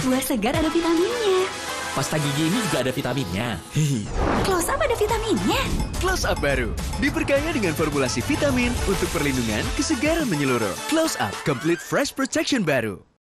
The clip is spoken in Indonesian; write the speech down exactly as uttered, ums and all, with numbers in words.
Buah segar ada vitaminnya. Pasta gigi ini juga ada vitaminnya. Close Up ada vitaminnya. Close Up baru, diperkaya dengan formulasi vitamin untuk perlindungan kesegaran menyeluruh. Close Up Complete Fresh Protection baru.